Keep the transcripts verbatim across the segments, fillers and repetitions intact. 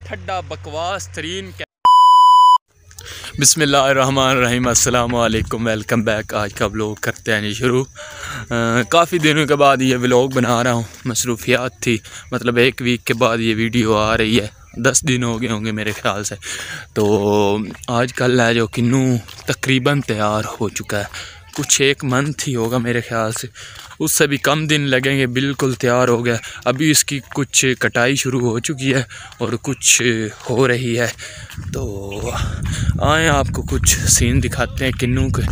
ठड्डा बकवास तरीन। बिस्मिल्लाहिर्रहमानिर्रहीम, अस्सलाम वालेकुम, वेलकम बैक। आज का व्लॉग करते हैं जी शुरू। काफ़ी दिनों के बाद ये व्लॉग बना रहा हूँ, मसरूफियात थी, मतलब एक वीक के बाद ये वीडियो आ रही है। दस दिन हो गए होंगे मेरे ख्याल से। तो आज कल है जो किन्नू तकरीबन तैयार हो चुका है, कुछ एक मंथ ही होगा मेरे ख्याल से, उससे भी कम दिन लगेंगे, बिल्कुल तैयार हो गया। अभी इसकी कुछ कटाई शुरू हो चुकी है और कुछ हो रही है। तो आए आपको कुछ सीन दिखाते हैं किन्नू के।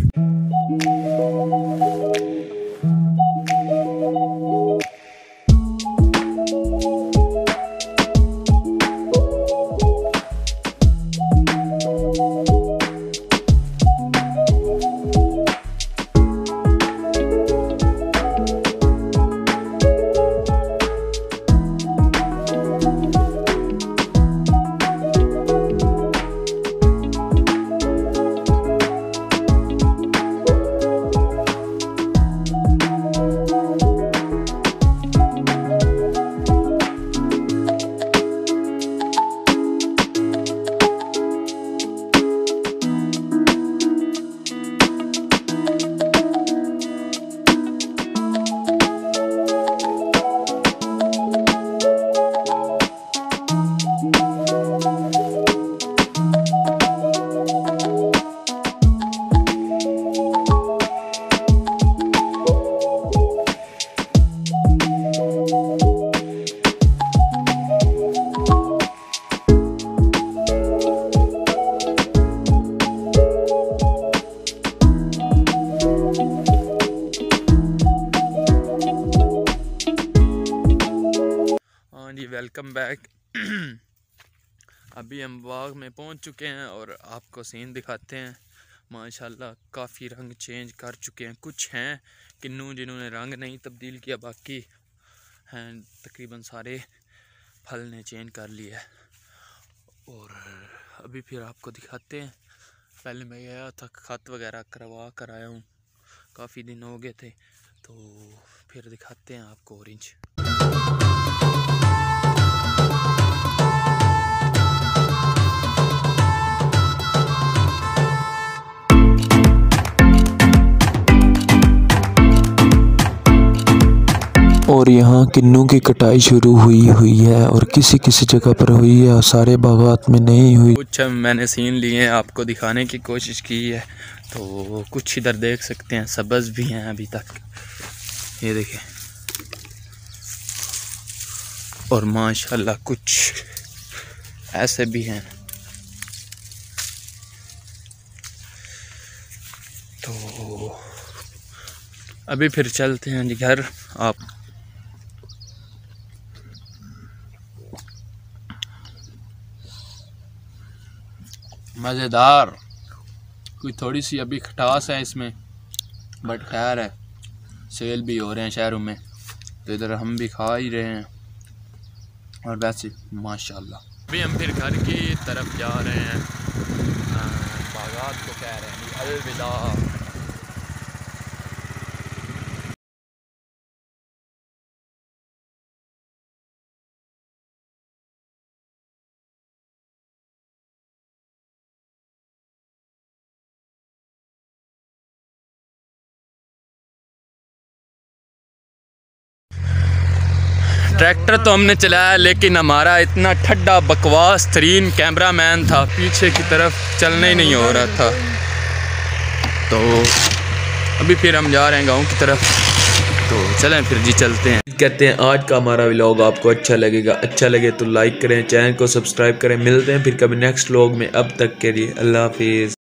जी वेलकम बैक। अभी हम बाग में पहुंच चुके हैं और आपको सीन दिखाते हैं। माशाल्लाह काफ़ी रंग चेंज कर चुके हैं। कुछ हैं किन्नू जिन्होंने रंग नहीं तब्दील किया, बाकी हैं तकरीबन सारे फल ने चेंज कर लिया है। और अभी फिर आपको दिखाते हैं। पहले मैं गया था, खत वगैरह करवा कर आया हूँ, काफ़ी दिन हो गए थे। तो फिर दिखाते हैं आपको ऑरेंज। और यहाँ किन्नू की कटाई शुरू हुई हुई है और किसी किसी जगह पर हुई है और सारे बागात में नहीं हुई। कुछ मैंने सीन लिए हैं, आपको दिखाने की कोशिश की है। तो कुछ इधर देख सकते हैं, सब्ज़ भी हैं अभी तक, ये देखें। और माशाल्लाह कुछ ऐसे भी हैं। तो अभी फिर चलते हैं जी घर। आप मज़ेदार, कोई थोड़ी सी अभी खटास है इसमें, बट खैर है, सेल भी हो रहे हैं शहरों में, तो इधर हम भी खा ही रहे हैं। और वैसे माशाल्लाह अभी हम फिर घर की तरफ जा रहे हैं। बागात को कह रहे हैं अलविदा। ट्रैक्टर तो हमने चलाया, लेकिन हमारा इतना ठड्डा बकवास तरीन कैमरामैन था, पीछे की तरफ चलने ही नहीं हो रहा था। तो अभी फिर हम जा रहे हैं गांव की तरफ, तो चलें फिर जी चलते हैं। कहते हैं आज का हमारा व्लॉग आपको अच्छा लगेगा, अच्छा लगे तो लाइक करें, चैनल को सब्सक्राइब करें। मिलते हैं फिर कभी नेक्स्ट व्लॉग में, अब तक के लिए अल्लाह हाफिज़।